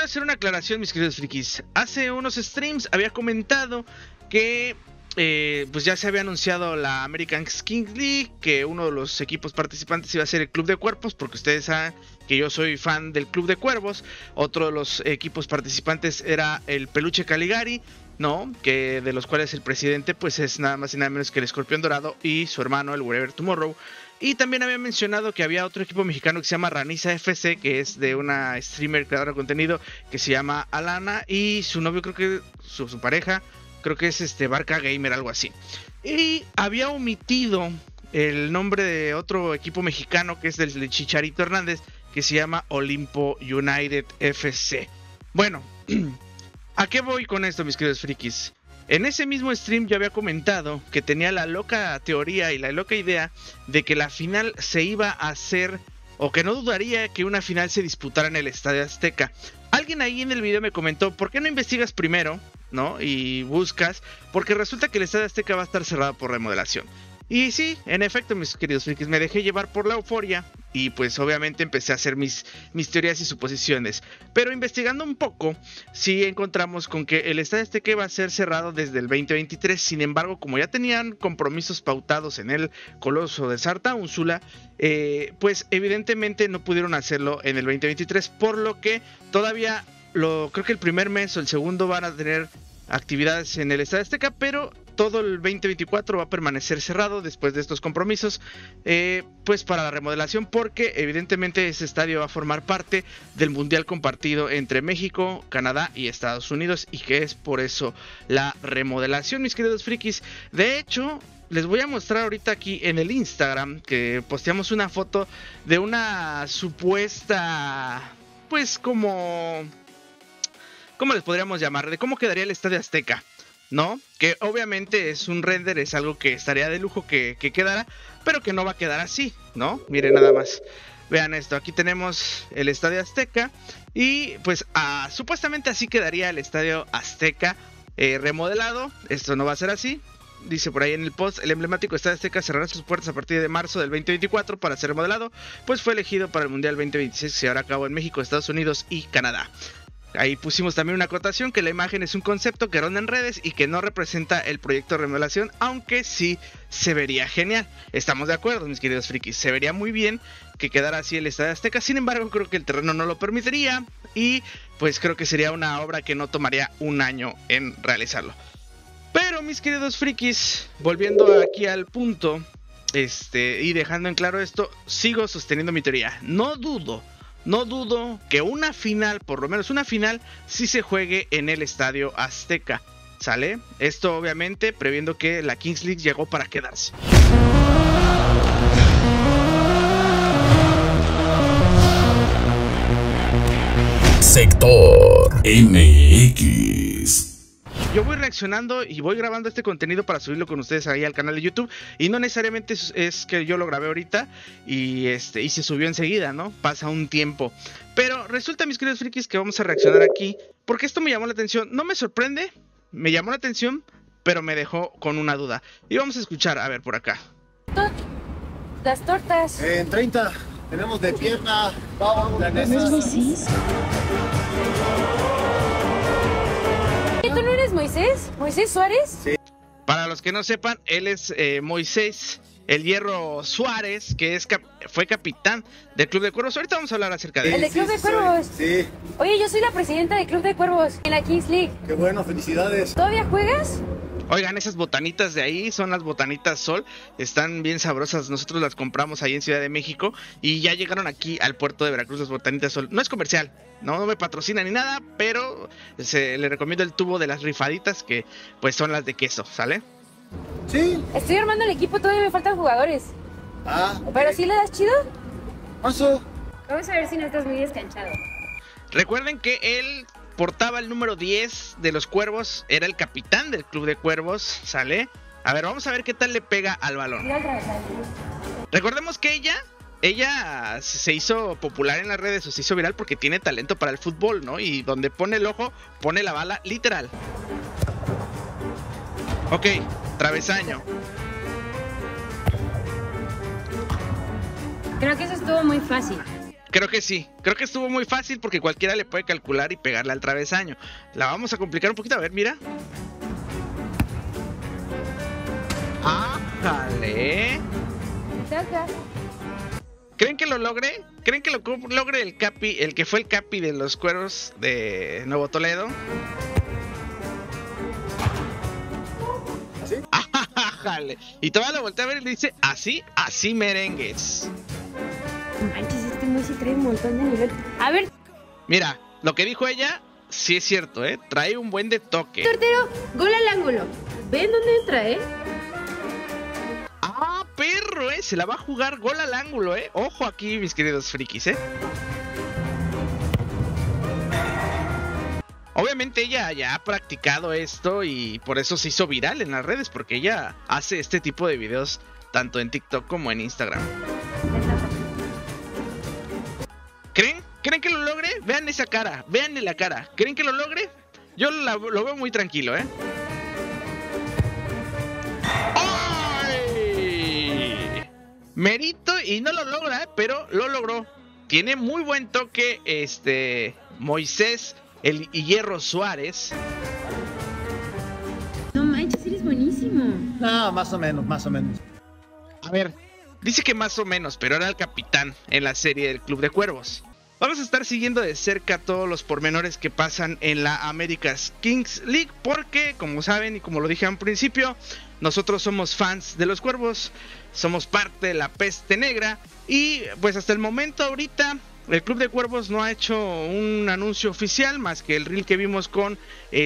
hacer una aclaración, mis queridos frikis. Hace unos streams había comentado que pues ya se había anunciado la American Kings League, que uno de los equipos participantes iba a ser el Club de Cuervos, porque ustedes saben que yo soy fan del Club de Cuervos. Otro de los equipos participantes era el Peluche Caligari, ¿no? Que de los cuales el presidente pues es nada más y nada menos que el Escorpión Dorado y su hermano, el Wherever Tomorrow. Y también había mencionado que había otro equipo mexicano que se llama Raniza FC, que es de una streamer creadora de contenido que se llama Alana, y su novio, creo que su pareja, creo que es Barca Gamer, algo así. Y había omitido el nombre de otro equipo mexicano que es del Chicharito Hernández, que se llama Olimpo United FC. Bueno, ¿a qué voy con esto, mis queridos frikis? En ese mismo stream yo había comentado que tenía la loca teoría y la loca idea de que la final se iba a hacer, o que no dudaría que una final se disputara en el Estadio Azteca. Alguien ahí en el video me comentó, ¿por qué no investigas primero, no? Y buscas, porque resulta que el Estadio Azteca va a estar cerrado por remodelación. Y sí, en efecto, mis queridos frikis, me dejé llevar por la euforia y pues obviamente empecé a hacer mis teorías y suposiciones. Pero investigando un poco, sí encontramos con que el Estadio Azteca va a ser cerrado desde el 2023. Sin embargo, como ya tenían compromisos pautados en el Coloso de Sarta Úrsula, pues evidentemente no pudieron hacerlo en el 2023, por lo que todavía creo que el primer mes o el segundo van a tener actividades en el Estadio Azteca, pero todo el 2024 va a permanecer cerrado después de estos compromisos, pues para la remodelación, porque evidentemente ese estadio va a formar parte del mundial compartido entre México, Canadá y Estados Unidos, y que es por eso la remodelación, mis queridos frikis. De hecho, les voy a mostrar ahorita aquí en el Instagram que posteamos una foto de una supuesta, pues ¿cómo les podríamos llamar? De cómo quedaría el Estadio Azteca, ¿no? Que obviamente es un render, es algo que estaría de lujo que quedara, pero que no va a quedar así, ¿no? Miren nada más, vean esto, aquí tenemos el Estadio Azteca y pues supuestamente así quedaría el Estadio Azteca remodelado. Esto no va a ser así. Dice por ahí en el post, el emblemático Estadio Azteca cerrará sus puertas a partir de marzo del 2024 para ser remodelado, pues fue elegido para el Mundial 2026 que se llevará a cabo en México, Estados Unidos y Canadá. Ahí pusimos también una acotación que la imagen es un concepto que ronda en redes y que no representa el proyecto de remodelación, aunque sí se vería genial. Estamos de acuerdo, mis queridos frikis, se vería muy bien que quedara así el Estadio Azteca. Sin embargo, creo que el terreno no lo permitiría y pues creo que sería una obra que no tomaría un año en realizarlo. Pero, mis queridos frikis, volviendo aquí al punto, y dejando en claro esto, sigo sosteniendo mi teoría. No dudo que una final, por lo menos una final, sí se juegue en el Estadio Azteca, ¿sale? Esto obviamente previendo que la Kings League llegó para quedarse. Sector MX. Yo voy reaccionando y voy grabando este contenido para subirlo con ustedes ahí al canal de YouTube. Y no necesariamente es que yo lo grabé ahorita y se subió enseguida, ¿no? Pasa un tiempo. Pero resulta, mis queridos frikis, que vamos a reaccionar aquí porque esto me llamó la atención. No me sorprende, me llamó la atención, pero me dejó con una duda. Y vamos a escuchar, a ver, por acá. Las tortas. En 30 tenemos de pierna, pavo, danesas. ¿Tú no eres Moisés? ¿Moisés Suárez? Sí. Para los que no sepan, él es Moisés El Hierro Suárez, que fue capitán del Club de Cuervos. Ahorita vamos a hablar acerca de él. ¿El de Club de Cuervos? Sí. Oye, yo soy la presidenta del Club de Cuervos en la Kings League. Qué bueno, felicidades. ¿Todavía juegas? Oigan, esas botanitas de ahí son las botanitas Sol, están bien sabrosas, nosotros las compramos ahí en Ciudad de México y ya llegaron aquí al puerto de Veracruz las botanitas Sol. No es comercial, no me patrocina ni nada, pero le recomiendo el tubo de las rifaditas que pues son las de queso, ¿sale? Sí. Estoy armando el equipo, todavía me faltan jugadores. Okay. ¿Pero sí le das chido? Paso. Vamos a ver si no estás muy descanchado. Recuerden que él portaba el número 10 de los Cuervos, era el capitán del Club de Cuervos, ¿sale? A ver, vamos a ver qué tal le pega al balón. Recordemos que ella se hizo popular en las redes o se hizo viral porque tiene talento para el fútbol, ¿no? Y donde pone el ojo, pone la bala, literal. Ok, travesaño. Creo que eso estuvo muy fácil. Creo que sí, creo que estuvo muy fácil porque cualquiera le puede calcular y pegarle al travesaño. La vamos a complicar un poquito, a ver, mira. ¡Ájale! Toca. ¿Creen que lo logre? ¿Creen que lo logre el Capi, el que fue el Capi de los Cuervos de Nuevo Toledo? ¿Así? ¡Ájale! Y todavía lo voltea a ver y le dice, así merengues. Manches, este muy sí trae un montón de nivel. A ver, Mira, lo que dijo ella, sí es cierto, trae un buen de toque. tortero, gol al ángulo. ¿Ven dónde entra, ¡Ah, perro, se la va a jugar gol al ángulo, Ojo aquí, mis queridos frikis, Obviamente ella ya ha practicado esto y por eso se hizo viral en las redes, porque ella hace este tipo de videos tanto en TikTok como en Instagram. ¿Creen que lo logre? Vean esa cara, veanle la cara. ¿Creen que lo logre? Yo lo veo muy tranquilo, ¡Ay! Merito y no lo logra, pero lo logró. Tiene muy buen toque Moisés el Hierro Suárez. No manches, eres buenísimo. No, más o menos, más o menos. A ver, dice que más o menos, pero era el capitán en la serie del Club de Cuervos. Vamos a estar siguiendo de cerca todos los pormenores que pasan en la America's Kings League porque, como saben y como lo dije al principio, nosotros somos fans de los Cuervos, somos parte de la peste negra y pues hasta el momento ahorita el Club de Cuervos no ha hecho un anuncio oficial más que el reel que vimos con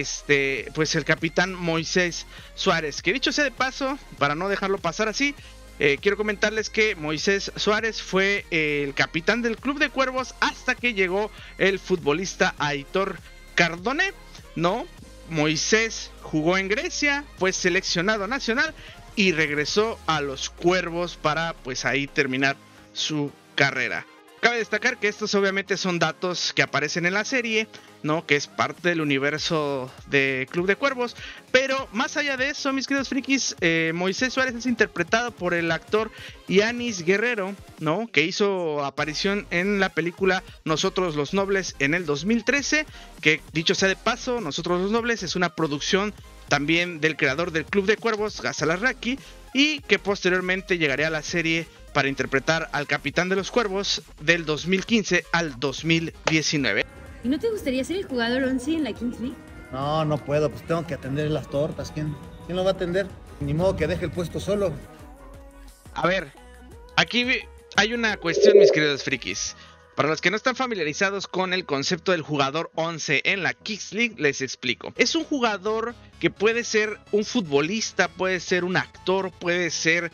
pues el capitán Moisés Suárez, que dicho sea de paso, para no dejarlo pasar así, quiero comentarles que Moisés Suárez fue el capitán del Club de Cuervos hasta que llegó el futbolista Aitor Cardone, ¿no? Moisés jugó en Grecia, fue seleccionado nacional y regresó a los Cuervos para pues ahí terminar su carrera. Cabe destacar que estos obviamente son datos que aparecen en la serie, ¿no? Que es parte del universo de Club de Cuervos. Pero más allá de eso, mis queridos frikis, Moisés Suárez es interpretado por el actor Yanis Guerrero, ¿no? Que hizo aparición en la película Nosotros los Nobles en el 2013. Que dicho sea de paso, Nosotros los Nobles es una producción también del creador del Club de Cuervos, Ghazal Arraki, y que posteriormente llegaría a la serie para interpretar al capitán de los Cuervos del 2015 al 2019. ¿Y no te gustaría ser el jugador 11 en la Kings League? No, no puedo, pues tengo que atender las tortas. ¿Quién lo va a atender? Ni modo que deje el puesto solo. A ver, aquí hay una cuestión, mis queridos frikis. Para los que no están familiarizados con el concepto del jugador 11 en la Kings League, les explico. Es un jugador que puede ser un futbolista, puede ser un actor, puede ser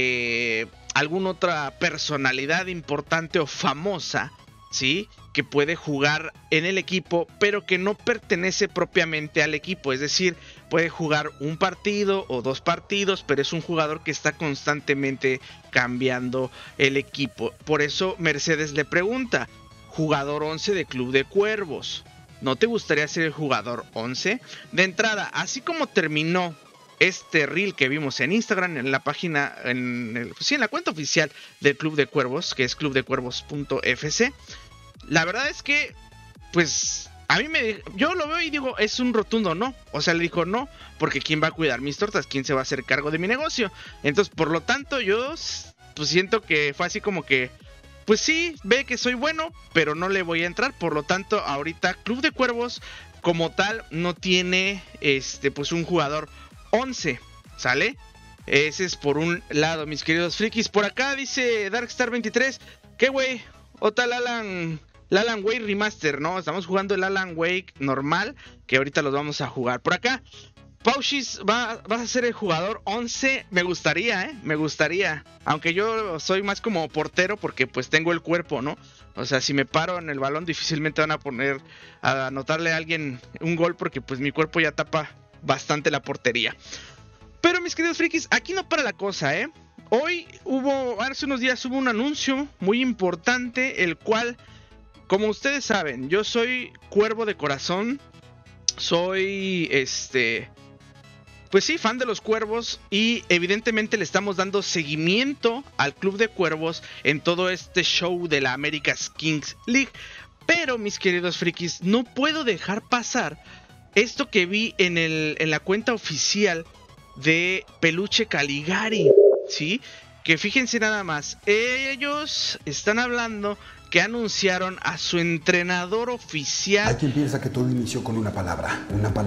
alguna otra personalidad importante o famosa, ¿sí? Que puede jugar en el equipo, pero que no pertenece propiamente al equipo. Es decir, puede jugar un partido o dos partidos, pero es un jugador que está constantemente cambiando el equipo. Por eso Mercedes le pregunta, jugador 11 de Club de Cuervos, ¿no te gustaría ser el jugador 11? De entrada, así como terminó este reel que vimos en Instagram, en la página, en la cuenta oficial del Club de Cuervos, que es clubdecuervos.fc, la verdad es que, pues, yo lo veo y digo, es un rotundo no. O sea, le dijo no, porque ¿quién va a cuidar mis tortas? ¿Quién se va a hacer cargo de mi negocio? Entonces, por lo tanto, yo pues siento que fue así como que, pues sí, ve que soy bueno, pero no le voy a entrar. Por lo tanto, ahorita Club de Cuervos como tal no tiene, pues un jugador 11, ¿sale? Ese es por un lado, mis queridos frikis. Por acá dice Darkstar23, ¿qué güey? O tal Alan Wake Remaster, ¿no? Estamos jugando el Alan Wake normal, que ahorita los vamos a jugar. Por acá, Paushis, vas a ser el jugador 11. Me gustaría, me gustaría. Aunque yo soy más como portero porque pues tengo el cuerpo, ¿no? O sea, si me paro en el balón difícilmente van a poner a anotarle a alguien un gol porque pues mi cuerpo ya tapa bastante la portería. Pero mis queridos frikis, aquí no para la cosa, Hoy hace unos días hubo un anuncio muy importante, el cual, como ustedes saben, yo soy cuervo de corazón, soy pues sí, fan de los Cuervos y evidentemente le estamos dando seguimiento al Club de Cuervos en todo este show de la America's Kings League. Pero mis queridos frikis, no puedo dejar pasar esto que vi en la cuenta oficial de Peluche Caligari, ¿sí? Que fíjense nada más, ellos están hablando que anunciaron a su entrenador oficial. Hay quien piensa que todo inició con una palabra.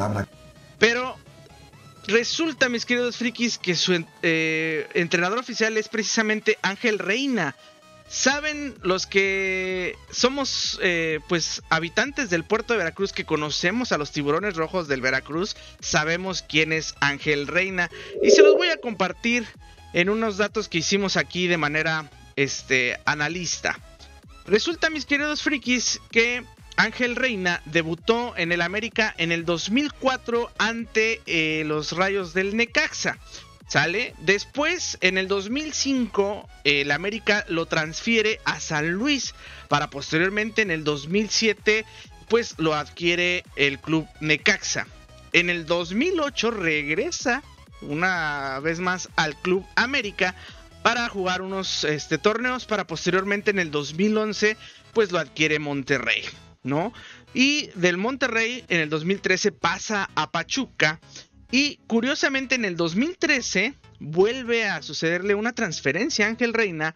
Pero resulta, mis queridos frikis, que su entrenador oficial es precisamente Ángel Reina. Saben los que somos pues habitantes del puerto de Veracruz, que conocemos a los tiburones rojos del Veracruz, sabemos quién es Ángel Reina. Y se los voy a compartir en unos datos que hicimos aquí de manera analista. Resulta, mis queridos frikis, que Ángel Reina debutó en el América en el 2004 ante los Rayos del Necaxa. ¿Sale? Después, en el 2005, el América lo transfiere a San Luis, para posteriormente en el 2007 pues lo adquiere el club Necaxa. En el 2008 regresa una vez más al club América para jugar unos torneos, para posteriormente en el 2011 pues lo adquiere Monterrey, ¿no? Y del Monterrey en el 2013 pasa a Pachuca. Y curiosamente en el 2013 vuelve a sucederle una transferencia a Ángel Reina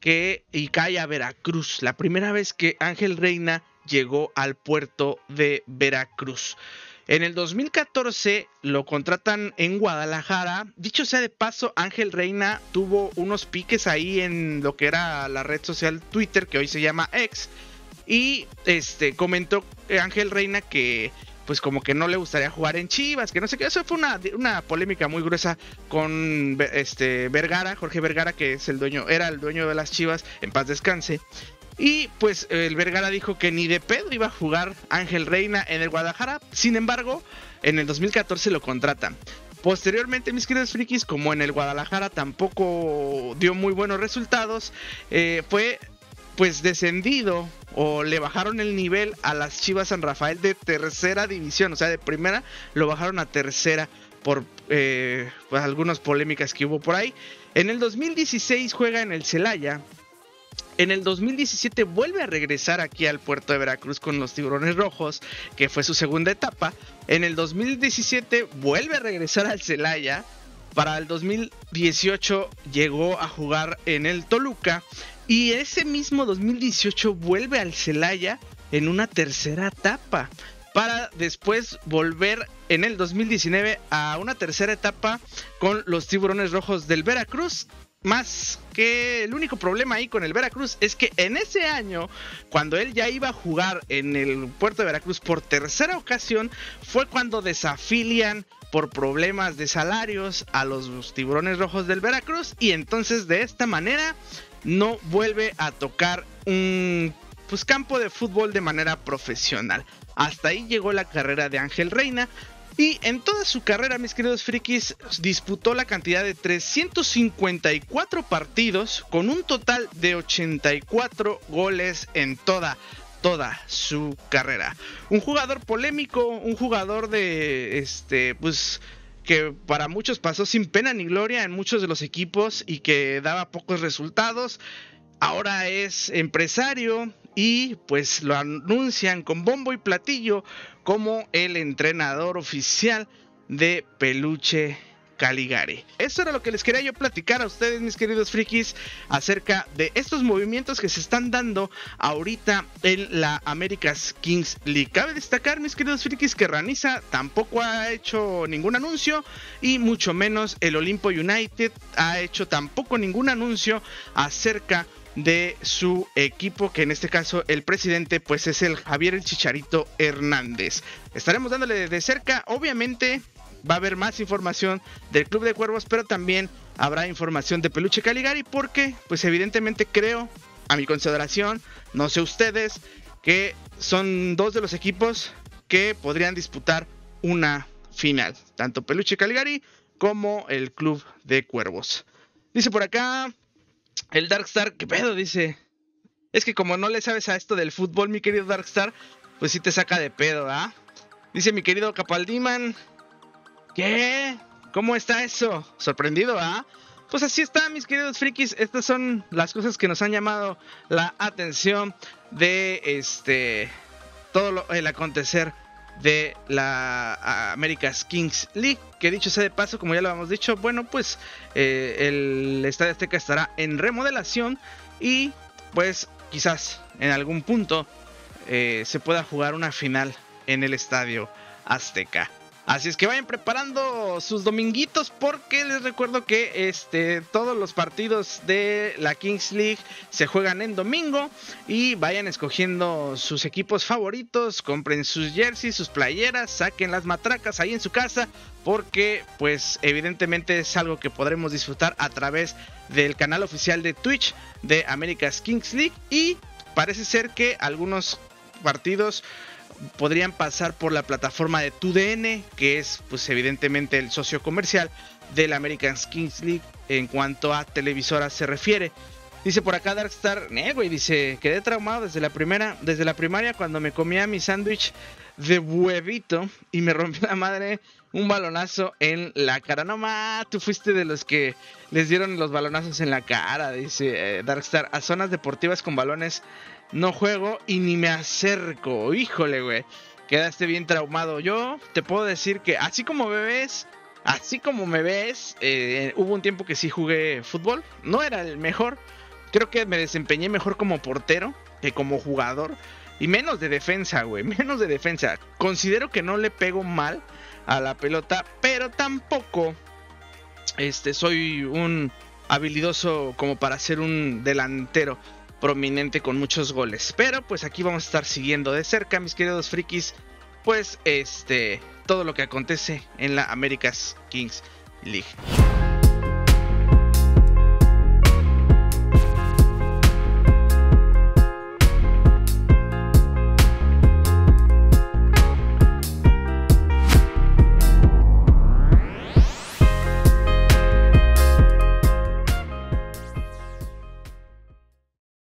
y cae a Veracruz. La primera vez que Ángel Reina llegó al puerto de Veracruz. En el 2014 lo contratan en Guadalajara. Dicho sea de paso, Ángel Reina tuvo unos piques ahí en lo que era la red social Twitter, que hoy se llama X. Y comentó Ángel Reina que pues como que no le gustaría jugar en Chivas, que no sé qué. Eso fue una polémica muy gruesa con Vergara, Jorge Vergara, que es era el dueño de las Chivas, en paz descanse. Y pues el Vergara dijo que ni de pedo iba a jugar Ángel Reina en el Guadalajara. Sin embargo, en el 2014 lo contratan. Posteriormente, mis queridos frikis, como en el Guadalajara tampoco dio muy buenos resultados, fue pues descendido, o le bajaron el nivel a las Chivas San Rafael de tercera división. O sea, de primera lo bajaron a tercera por pues algunas polémicas que hubo por ahí. En el 2016 juega en el Celaya. En el 2017 vuelve a regresar aquí al puerto de Veracruz con los Tiburones Rojos, que fue su segunda etapa. En el 2017 vuelve a regresar al Celaya. Para el 2018 llegó a jugar en el Toluca. Y ese mismo 2018 vuelve al Celaya en una tercera etapa, para después volver en el 2019 a una tercera etapa con los Tiburones Rojos del Veracruz. Más que el único problema ahí con el Veracruz es que en ese año, cuando él ya iba a jugar en el puerto de Veracruz por tercera ocasión, fue cuando desafilian por problemas de salarios a los Tiburones Rojos del Veracruz, y entonces de esta manera no vuelve a tocar un campo de fútbol de manera profesional. Hasta ahí llegó la carrera de Ángel Reina. Y en toda su carrera, mis queridos frikis, disputó la cantidad de 354 partidos, con un total de 84 goles en toda su carrera. Un jugador polémico, un jugador de que para muchos pasó sin pena ni gloria en muchos de los equipos y que daba pocos resultados. Ahora es empresario y pues lo anuncian con bombo y platillo como el entrenador oficial de Peluche Caligari. Eso era lo que les quería yo platicar a ustedes, mis queridos frikis, acerca de estos movimientos que se están dando ahorita en la America's Kings League. Cabe destacar, mis queridos frikis, que Raniza tampoco ha hecho ningún anuncio, y mucho menos el Olimpo United ha hecho tampoco ningún anuncio acerca de su equipo, que en este caso el presidente pues es el Javier el Chicharito Hernández. Estaremos dándole de cerca, obviamente va a haber más información del Club de Cuervos, pero también habrá información de Peluche Caligari, porque pues evidentemente creo, a mi consideración, no sé ustedes, que son dos de los equipos que podrían disputar una final, tanto Peluche Caligari como el Club de Cuervos. Dice por acá el Darkstar, ¿qué pedo? Dice, es que como no le sabes a esto del fútbol, mi querido Darkstar, pues sí te saca de pedo, ¿ah? Dice mi querido Capaldiman, ¿qué? ¿Cómo está eso? ¿Sorprendido, ah? Pues así está, mis queridos frikis. Estas son las cosas que nos han llamado la atención de todo el acontecer de la America's Kings League, que dicho sea de paso, como ya lo habíamos dicho, bueno, pues el Estadio Azteca estará en remodelación y pues quizás en algún punto se pueda jugar una final en el Estadio Azteca. Así es que vayan preparando sus dominguitos, porque les recuerdo que todos los partidos de la Kings League se juegan en domingo, y vayan escogiendo sus equipos favoritos, compren sus jerseys, sus playeras, saquen las matracas ahí en su casa, porque pues evidentemente es algo que podremos disfrutar a través del canal oficial de Twitch de America's Kings League, y parece ser que algunos partidos podrían pasar por la plataforma de TUDN, que es pues evidentemente el socio comercial de la American Kings League en cuanto a televisoras se refiere. Dice por acá Darkstar, güey, dice, quedé traumado desde la primaria cuando me comía mi sándwich de huevito y me rompió la madre un balonazo en la cara. No ma, tú fuiste de los que les dieron los balonazos en la cara, dice Darkstar. A zonas deportivas con balones no juego y ni me acerco. Híjole, güey, quedaste bien traumado. Yo te puedo decir que así como me ves, hubo un tiempo que sí jugué fútbol. No era el mejor. Creo que me desempeñé mejor como portero que como jugador. Y menos de defensa, güey. Menos de defensa. Considero que no le pego mal a la pelota, pero tampoco soy un habilidoso como para ser un delantero prominente con muchos goles. Pero pues aquí vamos a estar siguiendo de cerca, mis queridos frikis, pues todo lo que acontece en la America's Kings League.